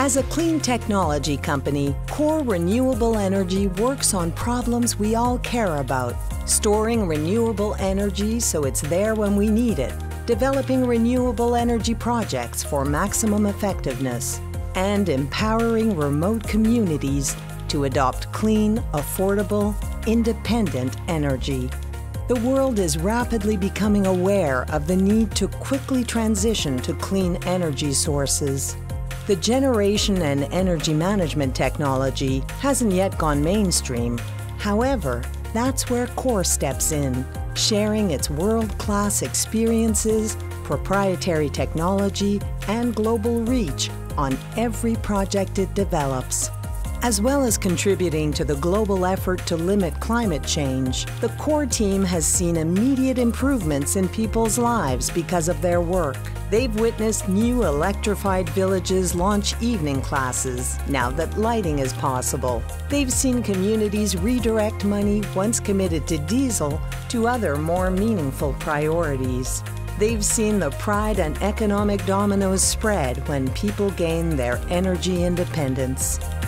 As a clean technology company, Core Renewable Energy works on problems we all care about. Storing renewable energy so it's there when we need it, developing renewable energy projects for maximum effectiveness, and empowering remote communities to adopt clean, affordable, independent energy. The world is rapidly becoming aware of the need to quickly transition to clean energy sources. The generation and energy management technology hasn't yet gone mainstream. However, that's where Core steps in, sharing its world-class experiences, proprietary technology, and global reach on every project it develops. As well as contributing to the global effort to limit climate change, the Core team has seen immediate improvements in people's lives because of their work. They've witnessed new electrified villages launch evening classes now that lighting is possible. They've seen communities redirect money once committed to diesel to other more meaningful priorities. They've seen the pride and economic dominoes spread when people gain their energy independence.